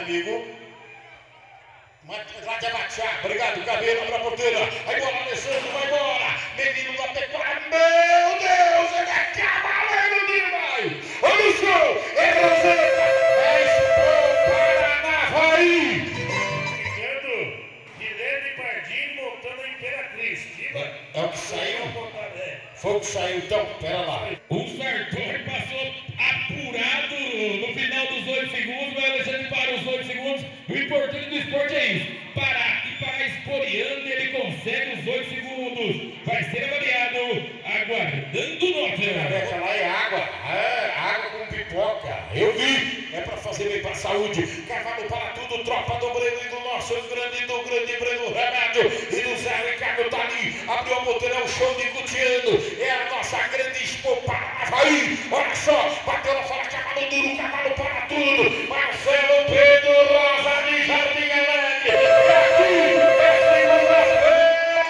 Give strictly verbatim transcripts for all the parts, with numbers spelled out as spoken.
amigo. Lá de Abaixar, obrigado, Cabelo, abre a porteira. Aí bola, Alessandro, vai embora. Menino da pecuária, meu Deus, ele é cavaleiro demais. Olha o show, é Roseta, é Expo Paranavaí. Ficando Guilherme Pardini montando a Imperatriz. É, é o que saiu? Foi o que saiu, então, pera lá. O Sartori passou apurado no final dos oito segundos, o Alexandre para os oito segundos. O importante do esporte é isso, parar e parar esporeando, ele consegue os oito segundos. Vai ser avaliado, aguardando nota. Essa lá é água, é água com pipoca. Eu vi, é pra fazer bem pra saúde. Cavalo para tudo, tropa do Breno e do nosso grande, do grande Breno Remédio. E do Zé Ricardo tá ali, abriu a motor, é o show de Cutiano. É a nossa grande Expo Paranavaí. Olha só, bateu lá fora, cavalo duro, cavalo para tudo. Marcelo Pedro Rosa de Jardim Alegre. E aqui é segunda-feira.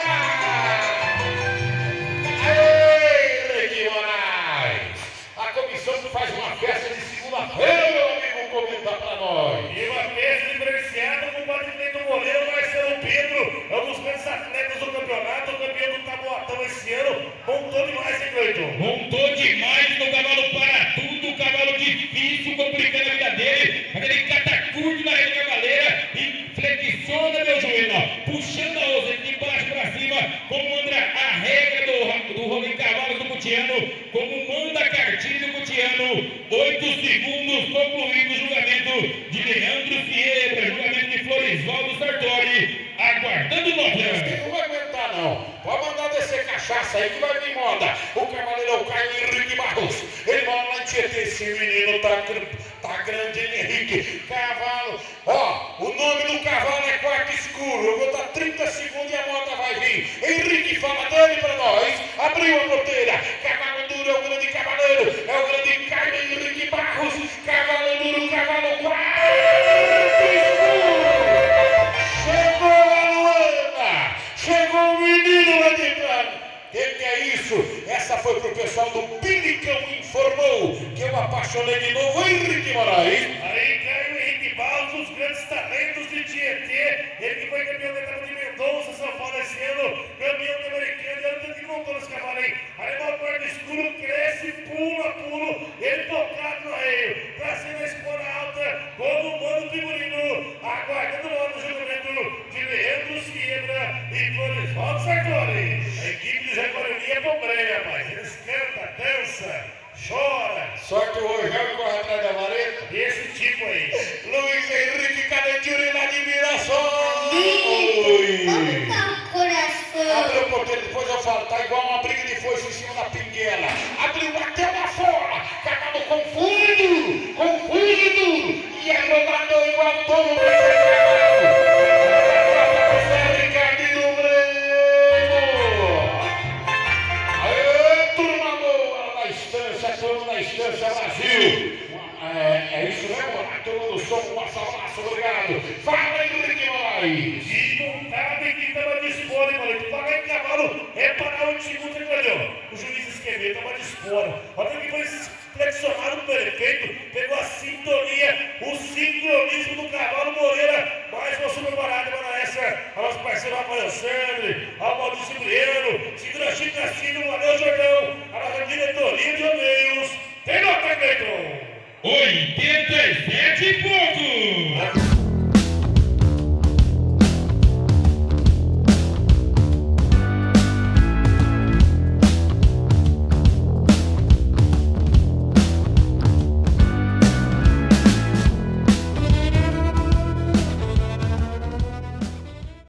Ei, Ricky Moraes. A comissão faz uma festa de segunda-feira, meu amigo, comenta pra nós. E uma festa diferenciada com o quadrilho do goleiro Marcelo Pedro. É um dos grandes atletas do campeonato, o campeão do Taboatão esse ano. Montou demais, hein, Cleiton? Montou demais no cavalo para tudo, cavalo difícil, complicando a vida dele. Aquele catacurte na rede cavaleira e flexiona meu joelho, ó, puxando a osa de baixo para cima, como manda a regra do, do rolê cavalos do Cutiano, como manda a cartilha do Cutiano. Oito segundos concluído o julgamento de Leandro Vieira, julgamento de Florisvaldo Sartori, aguardando nota. Não vai aguentar, não. Pode mandar descer cachaça aí que vai vir moda. O cavaleiro é o Caio Henrique Barros. Ele mora lá em Tietê. Esse menino tá, tá grande, hein, Henrique? Cavalo. Ó, o nome do cavalo é Quarto Escuro. Eu vou dar trinta segundos e a moda vai vir. Henrique, fala dele pra nós. Abriu a porteira. Cavalo duro é o grande cavaleiro. É o grande Caio Henrique Barros. Cavalo duro, cavalo Quarto Escuro. Chegou a Luana. Chegou o menino lá de cá. O que, que é isso? Essa foi pro pessoal do Pinicão Informou, que eu apaixonei de novo, Henrique Moraes. Aí Caio Henrique Barros, os grandes talentos de Tietê. Ele que foi campeão da etapa de Mendonça, São Paulo esse ano, campeão da Americana, eu não tenho que montar nesse cavalo aí. Aí o Quarto Escuro cresce, pula, pulo, ele tocado no arreio, pra cima da espora alta, como manda o figurino, aguardando lá no julgamento de Leandro Siebra e Florisvaldo Sartori. A equipe de Zé Coronia é pobreia, rapaz. Eles cantam, dançam, choram. Sorte hoje, já corre atrás da vareta. Esse tipo aí. Luiz Henrique Canentiuri lá de Mirassol. Como tá o coração? Abriu o porteiro, depois eu falo, tá igual uma briga de foice em cima da pinguela. Abriu, bateu lá fora. Cavalo confuso, confuso. E é rodado igual todo mundo. Zé Ricardo do Breno. Aê, turma boa na estância, turma na estância Brasil. É, é isso mesmo? A turma do som, um abraço, obrigado. Fala, Henrique Moraes. Desmontado e que tava de espora, hein, mano? Pagar em cavalo é parar o segundo, entendeu? O juiz esquemeu, tava de espora. Olha que foi flexionado perfeito, pegou a sintonia, o sincronismo do cavalo Moreira. Mais uma super parada, mano, essa. A nosso parceiro Rafael Sandri, ao Maurício Cipriano, segura Chico Cassino, Valeu Jordão, a nossa diretoria de rodeios. Tem nota, Cleiton? oitenta e sete